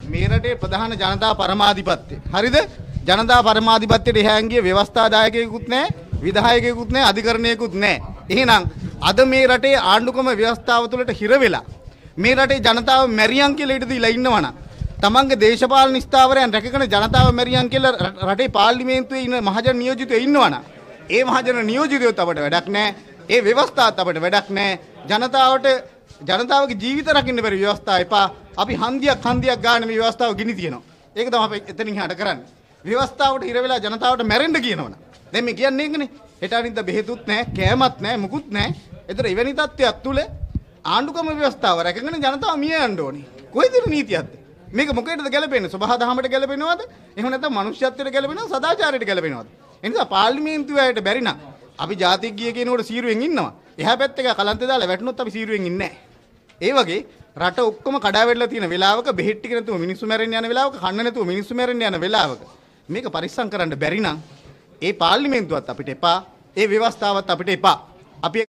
මේ රටේ ප්‍රධාන ජනතා පරමාධිපත්‍ය. හරිද? ජනතා පරමාධිපත්‍යයට එහාංගිය ව්‍යවස්ථාදායකයෙකුත් නැහැ, විධායකයෙකුත් නැහැ, අධිකරණයකුත් නැහැ. එහෙනම් අද මේ රටේ ආණ්ඩුක්‍රම ව්‍යවස්ථාව තුළට හිර වෙලා මේ රටේ ජනතාව මැරියන් කියලා ඊට දීලා ඉන්නවනම් තමන්ගේ දේශපාලන ස්ථාවරයන් රැකගෙන ජනතාව මැරියන් කියලා රටේ පාර්ලිමේන්තුවේ ඉන්න මහජන නියෝජිතයෝ ඉන්නවනම් ඒ මහජන නියෝජිතයෝත් අපට වැඩක් නැහැ. ඒ ව්‍යවස්ථාවත් අපට වැඩක් නැහැ. ජනතාවගේ ජීවිත රකින්න බැරි ව්‍යවස්ථාව එපා. අපි හන්දියක් ගන්න මේ ව්‍යවස්ථාව ගිනි තියනවා. ඒක තමයි අපි එතනින් එහාට කරන්නේ. ව්‍යවස්ථාවට හිර වෙලා ජනතාවට මැරෙන්න කියනවනම් දැන් මේ කියන්නේ ඒකනේ. හෙට අනිද්දා බෙහෙතුත් නැහැ, කෑමත් නැහැ, මුකුත් නැහැ. ඒතර එවැනි තත්ත්වයක් තුල ආණ්ඩුක්‍රම ව්‍යවස්ථාව රැකගෙන ජනතාව මිය යන්න ඕනේ. කොයිද නීතියක්ද? මේක මොකේද ගැලපෙන්නේ? සබහා දහමට ගැලපෙනවද? එහෙම නැත්නම් මනුෂ්‍යත්වයට ගැලපෙනවද? සදාචාරයට ගැලපෙනවද? ඒ නිසා පාර්ලිමේන්තුවයට බැරි නම් අපි ජාතික ගිය කෙනෙකුට සීරුවෙන් ඉන්නවා. එහා පැත්තේ කලන්තේ දාලා වැටුනොත් අපි සීරුවෙන් ඉන්නේ නැහැ. ඒ වගේ රට ඔක්කොම කඩා වැටලා තියෙන වෙලාවක බෙහෙත් ටික නැතුව මිනිස්සු මැරෙන්න යන වෙලාවක කන්න නැතුව මිනිස්සු මැරෙන්න යන වෙලාවක මේක පරිස්සම් කරන්න බැරි නම් ඒ පාර්ලිමේන්තුවත් අපිට එපා, ඒ ව්‍යවස්ථාවත් අපිට එපා. අපි